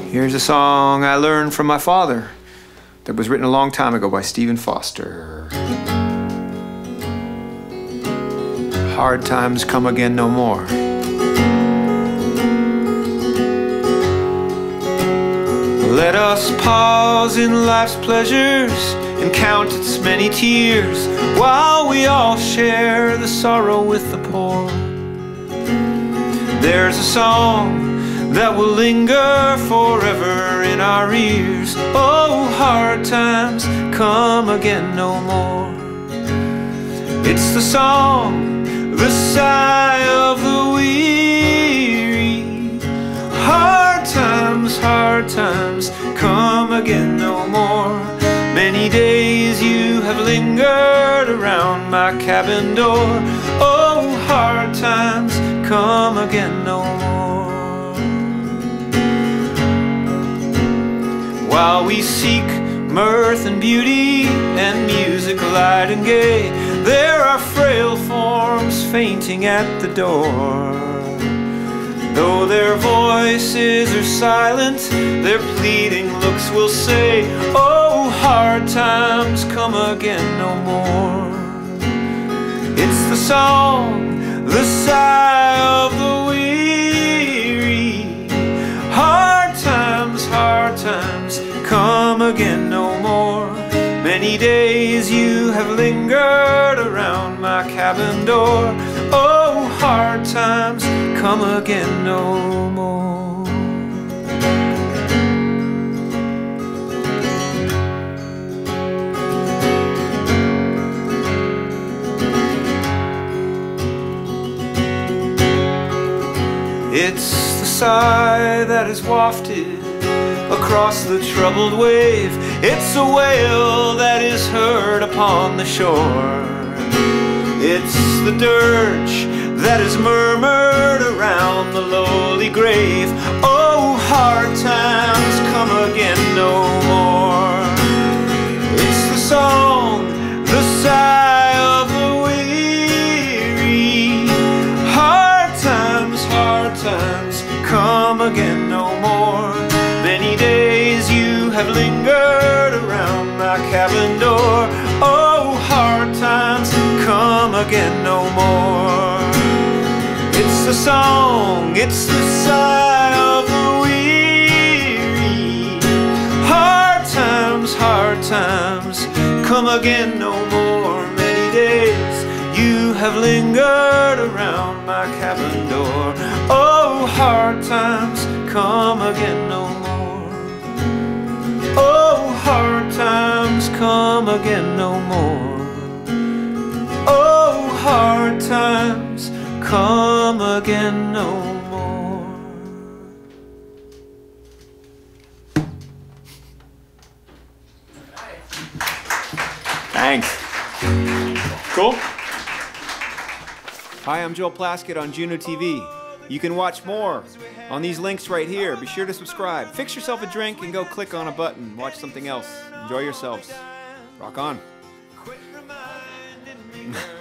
Here's a song I learned from my father that was written a long time ago by Stephen Foster. Hard times come again no more. Let us pause in life's pleasures and count its many tears, while we all share the sorrow with the poor. There's a song that will linger forever in our ears. Oh, hard times come again no more. It's the song, the sigh of the weary. Hard times come again no more. Many days you have lingered around my cabin door. Oh, hard times come again no more. While we seek mirth and beauty and music light and gay, there are frail forms fainting at the door. Though their voices are silent, their pleading looks will say, oh, hard times come again no more. It's the song, the sigh of the weary. Hard times come again no more. Many days you have lingered around my cabin door. Oh, hard times come again no more. It's the sigh that is wafted across the troubled wave. It's a wail that is heard upon the shore. It's the dirge that is murmured around the lowly grave. Oh, hard times come again no more. It's the song, the sigh of the weary. Hard times come again no more. Many days you have lingered around my cabin door. Oh, hard times come again no more. It's the song, it's the sigh of the weary. Hard times come again no more. Many days you have lingered around my cabin door. Oh, hard times come again no more. Oh, hard times come again no more. Oh, hard times come again no more. Thanks. Cool. Hi, I'm Joel Plaskett on Juno TV. You can watch more on these links right here. Be sure to subscribe. Fix yourself a drink and go click on a button. Watch something else. Enjoy yourselves. Rock on.